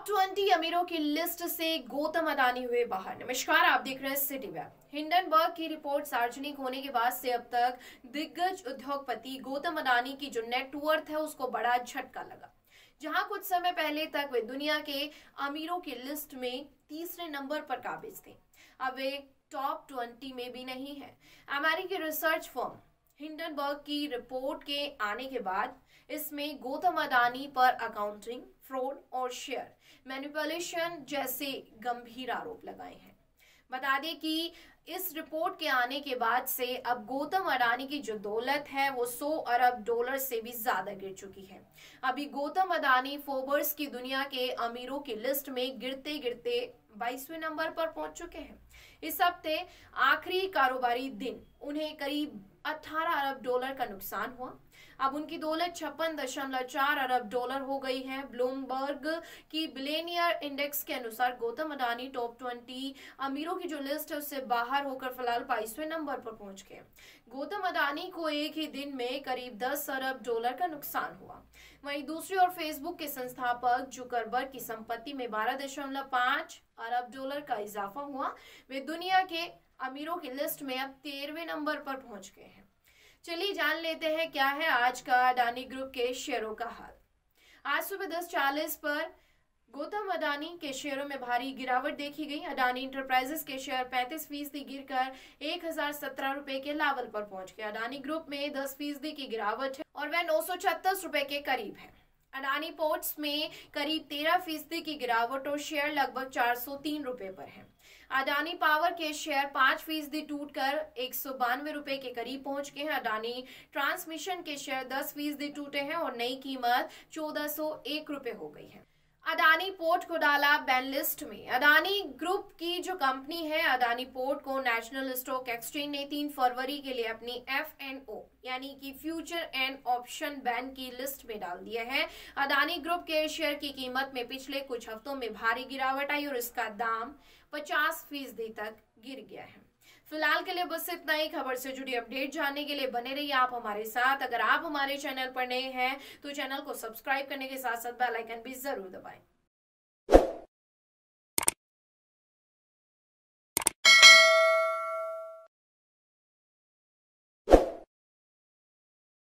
Top 20 अमीरों की list से गौतम अडानी हुए बाहर। नमस्कार, आप देख रहे हैं सिटी वेब। हिंडनबर्ग की रिपोर्ट सार्वजनिक होने के बाद से अब तक दिग्गज उद्योगपति गौतम अडानी की जो नेटवर्थ है उसको बड़ा झटका लगा। जहां कुछ समय पहले तक वे दुनिया के अमीरों की लिस्ट में तीसरे नंबर पर काबिज थे, अब वे टॉप 20 में भी नहीं है। अमेरिकी रिसर्च फर्म हिंडनबर्ग की रिपोर्ट के आने के बाद इसमें गौतम अडानी पर अकाउंटिंग फ्रॉड और शेयर मैनिपुलेशन जैसे गंभीर आरोप लगाए हैं। बता दें कि इस रिपोर्ट के आने के बाद से अब गौतम अडानी की जो दौलत है वो 100 अरब डॉलर से भी ज्यादा गिर चुकी है। अभी गौतम अडानी फोर्ब्स की दुनिया के अमीरों की लिस्ट में गिरते गिरते 22वें नंबर पर पहुंच चुके हैं। इस हफ्ते आखिरी कारोबारी दिन उन्हें करीब 18 अरब डॉलर का नुकसान हुआ। अब उनकी दौलत 56.4 अरब डॉलर हो गई है। ब्लूमबर्ग की बिलियनियर इंडेक्स के अनुसार गौतम अडानी टॉप 20 अमीरों की जो लिस्ट है उससे बाहर होकर फिलहाल 22वें नंबर पर पहुंच गए। गौतम अडानी को एक ही दिन में करीब 10 अरब डॉलर का नुकसान हुआ। वहीं दूसरी ओर फेसबुक के संस्थापक जुकरबर्ग की संपत्ति में 12.5 अरब डॉलर का इजाफा हुआ। वे दुनिया के अमीरों की लिस्ट में अब 13वें नंबर पर पहुंच गए हैं। चलिए जान लेते हैं क्या है आज का अडानी ग्रुप के शेयरों का हाल। आज सुबह 10:40 पर गौतम अडानी के शेयरों में भारी गिरावट देखी गई। अडानी इंटरप्राइजेस के शेयर 35% गिरकर 1017 रुपए के लेवल पर पहुंच गए। अडानी ग्रुप में 10% की गिरावट है और वह 936 रुपए के करीब है। अडानी पोर्ट्स में करीब 13% की गिरावट और शेयर लगभग 403 रुपए पर है। अडानी पावर के शेयर 5% टूटकर 192 रुपए के करीब पहुंच गए हैं। अडानी ट्रांसमिशन के शेयर 10% टूटे हैं और नई कीमत 1401 रुपए हो गई है। अडानी पोर्ट को डाला बैन लिस्ट में। अडानी ग्रुप की जो कंपनी है अडानी पोर्ट को नेशनल स्टॉक एक्सचेंज ने 3 फरवरी के लिए अपनी FNO यानी कि फ्यूचर एंड ऑप्शन बैन की लिस्ट में डाल दिया है। अडानी ग्रुप के शेयर की कीमत में पिछले कुछ हफ्तों में भारी गिरावट आई और इसका दाम 50% तक गिर गया है। फिलहाल के लिए बस इतना ही। खबर से जुड़ी अपडेट जानने के लिए बने रहिए आप हमारे साथ। अगर आप हमारे चैनल पर नए हैं तो चैनल को सब्सक्राइब करने के साथ साथ बेल आइकन भी जरूर दबाएं।